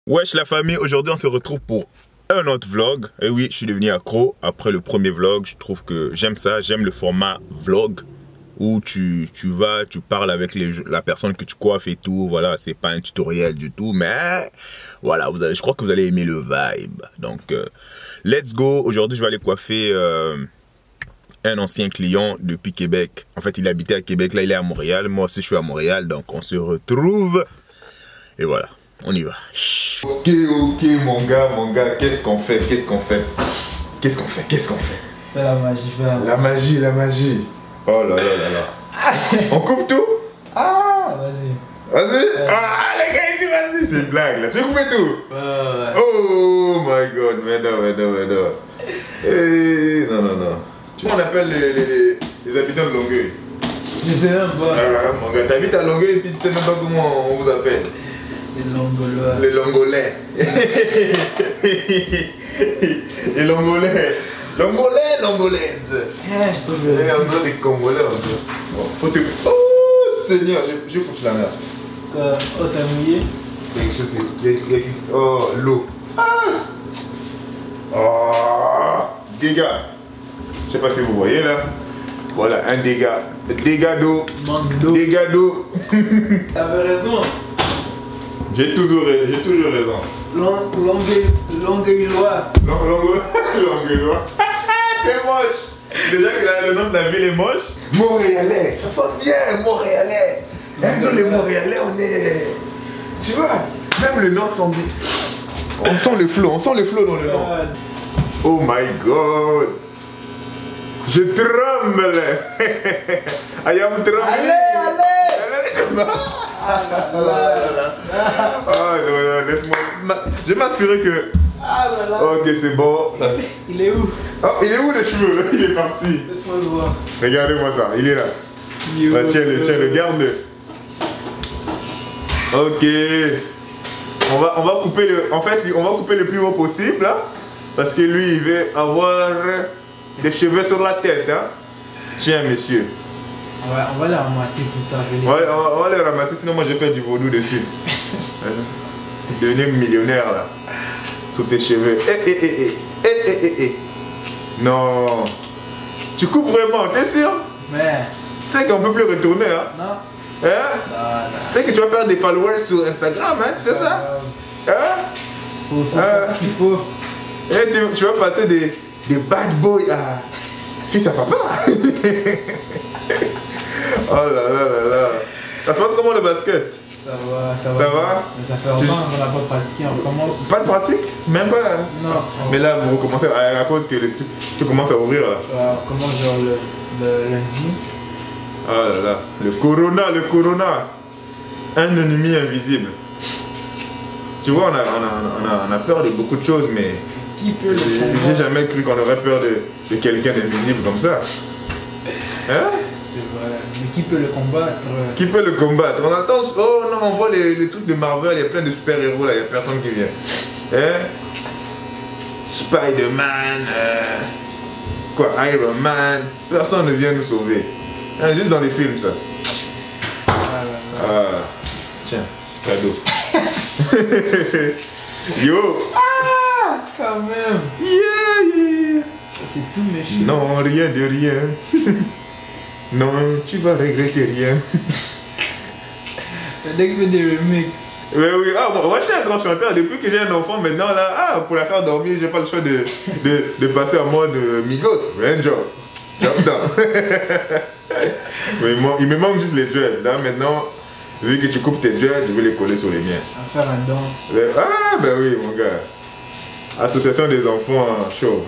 Wesh la famille, aujourd'hui on se retrouve pour un autre vlog. Et oui, je suis devenu accro après le premier vlog. Je trouve que j'aime ça, j'aime le format vlog où tu vas, tu parles avec la personne que tu coiffes et tout. Voilà, c'est pas un tutoriel du tout, mais voilà, je crois que vous allez aimer le vibe. Donc, let's go. Aujourd'hui, je vais aller coiffer un ancien client depuis Québec. En fait, il habitait à Québec, là il est à Montréal. Moi aussi, je suis à Montréal, donc on se retrouve. Et voilà. On y va. Ok, mon gars, qu'est-ce qu'on fait? Fais la magie, La magie. Oh là là. On coupe tout? Ah, vas-y. Ah, les gars, ici, vas-y. C'est une blague, là. Tu veux couper tout? Ouais. Oh my god, mais non. Non. Tu vois, on appelle les habitants de Longueuil. Je sais même pas. Ah, mon gars, t'habites à Longueuil et puis tu sais même pas comment on vous appelle. Les Longolais. Les Longolais. Longolaises. Elle est en train de Congolais. Oh Seigneur, j'ai foutu la merde. Oh, ça mouillé. Quelque chose qui... Oh, l'eau. Oh, dégâts. Je sais pas si vous voyez là. Voilà, un dégât. Dégâts d'eau. Dégâts d'eau. T'avais raison. J'ai toujours raison. Longueuillois. Longueuillois. C'est moche. Déjà que le nom de la ville est moche. Montréalais, ça sonne bien, Montréalais. Nous les Montréalais, on est... Tu vois, même le nom sonne bien. On sent le flow dans le nom. Oh my god. Je tremble. I am trembling. Allez. Oh non, laisse-moi. Je vais m'assurer que. Ok, c'est bon. Il est où? Oh, il est où le cheveu? Il est parti. Laisse-moi le voir. Regardez-moi ça, il est là. Tiens-le, garde-le. Ok. On va couper le. En fait, on va couper le plus haut possible, hein, parce que lui, il veut avoir des cheveux sur la tête, hein. Tiens, monsieur. On va les ramasser plus tard. On va les ramasser, sinon moi je vais faire du vaudou dessus. Devenir millionnaire là. Sous tes cheveux. Non. Tu coupes vraiment, t'es sûr? Mais. C'est qu'on peut plus retourner, hein? Non. Hein? Non. C'est que tu vas perdre des followers sur Instagram, hein? C'est ça? Hein? Faut faire ce qu'il faut. Et tu vas passer des bad boys à fils à papa. Oh là. Ça se passe comment le basket? Ça va. Mais ça fait longtemps qu'on n'a pas pratiqué, on commence. Pas de pratique? Même pas là? Non. Mais là, vous recommencez à cause que tu commences à ouvrir là. On commence genre le lundi. Oh là. Le corona. Un ennemi invisible. Tu vois, on a peur de beaucoup de choses, mais Qui peut le combattre? j'ai jamais cru qu'on aurait peur de quelqu'un d'invisible comme ça. Hein? Mais qui peut le combattre? Qui peut le combattre? On attend. Oh non, on voit les trucs de Marvel, il y a plein de super-héros là, il n'y a personne qui vient. Hein? Spider-Man, Iron Man, personne ne vient nous sauver. Hein, juste dans les films ça. Tiens, cadeau. Yo! Quand même! Yeah! C'est tout méchant. Non, rien de rien. Non, tu vas regretter rien. Dès que je fais des remixes. Oui, moi je suis un grand chanteur. Depuis que j'ai un enfant maintenant là, pour la faire dormir, j'ai pas le choix de passer en mode Migos, Ranger. Mais il me manque juste les dreads. Là maintenant, vu que tu coupes tes dreads, je vais les coller sur les miens. À faire un don. Ah ben oui mon gars. Association des enfants chaud.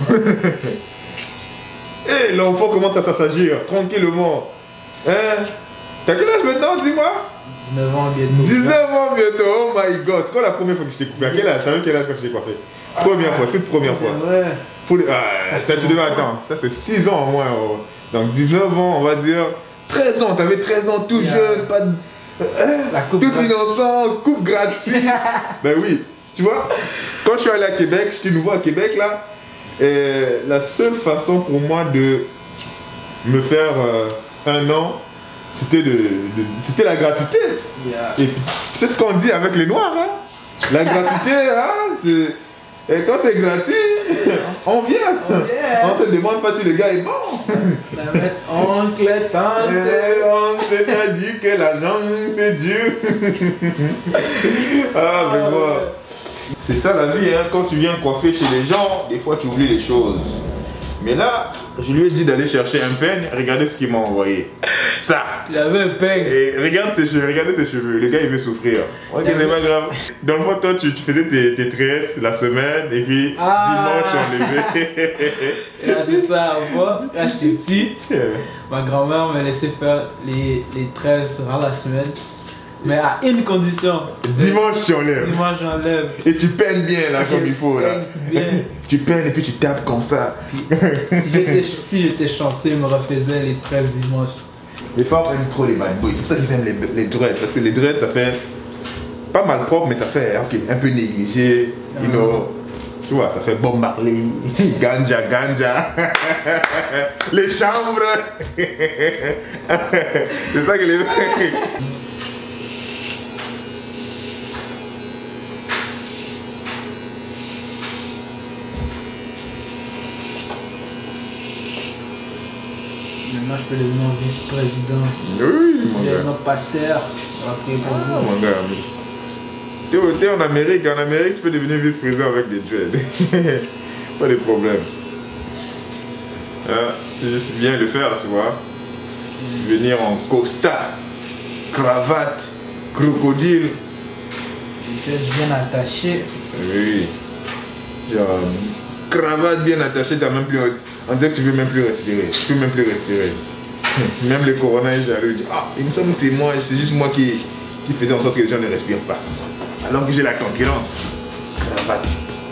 Hé, l'enfant commence à s'assagir tranquillement. Hein? T'as quel âge maintenant, dis-moi? 19 ans bientôt. 19 ans bientôt, oh my god. C'est quoi la première fois que je t'ai coupé? À quel âge? Tu savais quel âge quand je t'ai coiffé? Première fois, toute première fois. Ouais. Ça tu devais attendre. Ça c'est 6 ans au moins. Oh. Donc 19 ans, on va dire. 13 ans, t'avais 13 ans tout jeune, pas de... tout innocent, coupe gratuite. Ben oui, tu vois, quand je suis allé à Québec, j'étais nouveau à Québec là. Et la seule façon pour moi de me faire un an, c'était la gratuité. Yeah. Et c'est ce qu'on dit avec les noirs, hein. La gratuité, hein, et quand c'est gratuit, on vient. On se demande pas si le gars est bon. La mettre oncle, tante. On s'est dit que l'argent c'est Dieu. Ah, mais bon. C'est ça la vie, hein. Quand tu viens coiffer chez les gens, des fois tu oublies les choses. Mais là, je lui ai dit d'aller chercher un peigne. Regardez ce qu'il m'a envoyé. Ça. Il avait un peigne. Et regarde ses cheveux, regardez ses cheveux. Le gars il veut souffrir. Ok, c'est pas grave. Dans le fond, toi tu faisais tes tresses la semaine et puis dimanche on les C'est ça, moi, quand j'étais petit, ma grand-mère me laissait faire les tresses durant la semaine. Mais à une condition. Dimanche tu enlèves. Dimanche j'enlève. Et tu peines bien là comme il faut là. Bien. Tu peines et puis tu tapes comme ça. Si j'étais chanceux, il me refaisait les tresses dimanche. Les femmes aiment trop les bad boys, c'est pour ça qu'ils aiment les dreads. Parce que les dreads ça fait pas mal propre mais ça fait ok, un peu négligé. You know. Tu vois, ça fait Bob Marley, ganja, les chambres. C'est ça que les... Maintenant, je peux devenir vice-président. Oui, mon gars. Devenir pasteur. Okay, Mon gars, t'es en Amérique, tu peux devenir vice-président avec des dreads. Pas de problème. C'est juste bien le faire, tu vois. Venir en costa, cravate, crocodile. Des dreads bien attachés. Oui. Genre, cravate bien attachée, t'as même plus... On dirait que tu veux même plus respirer. Tu peux même plus respirer. Même le corona est jaloux. Il dit, ah, il me semble que c'est moi, c'est juste moi qui faisais en sorte que les gens ne respirent pas. Alors que j'ai la concurrence. Cravate.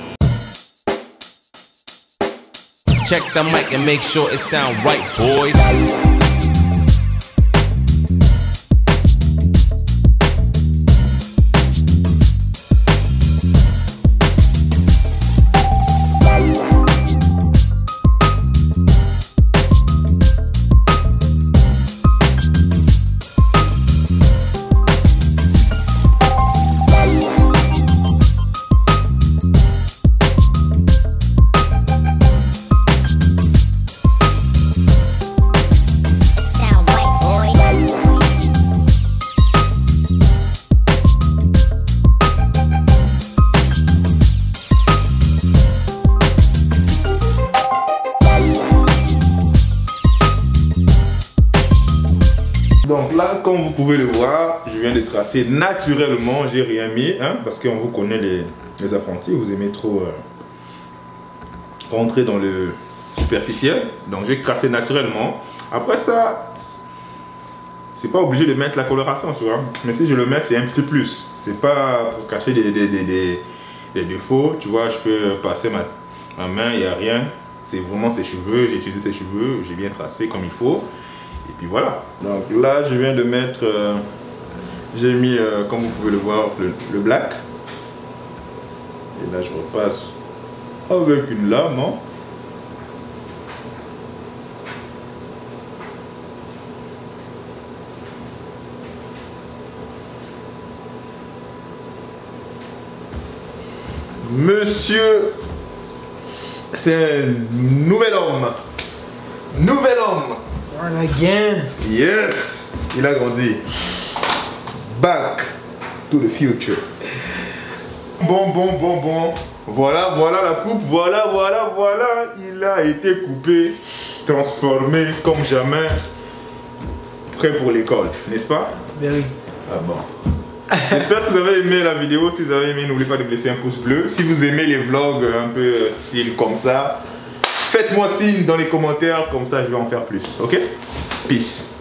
Check the mic and make sure it sound right, boys. Donc là, comme vous pouvez le voir, je viens de tracer naturellement, j'ai rien mis, hein, parce qu'on vous connaît les apprentis, vous aimez trop rentrer dans le superficiel. Donc j'ai tracé naturellement. Après ça, c'est pas obligé de mettre la coloration, tu vois. Mais si je le mets, c'est un petit plus. C'est pas pour cacher des défauts, tu vois. Je peux passer ma main, il n'y a rien. C'est vraiment ses cheveux, j'ai utilisé ses cheveux, j'ai bien tracé comme il faut. Et puis voilà. Donc là, je viens de mettre, j'ai mis, comme vous pouvez le voir, le black. Et là, je repasse avec une lame. Hein. Monsieur, c'est un nouvel homme. Nouvel homme. Born again. Yes, il a grandi. Back to the future. Bon. Voilà la coupe. Voilà. Il a été coupé, transformé comme jamais. Prêt pour l'école, n'est-ce pas? Very. Ah bon. J'espère que vous avez aimé la vidéo. Si vous avez aimé, n'oubliez pas de laisser un pouce bleu. Si vous aimez les vlogs un peu style comme ça, faites-moi signe dans les commentaires, comme ça je vais en faire plus. Ok? Peace.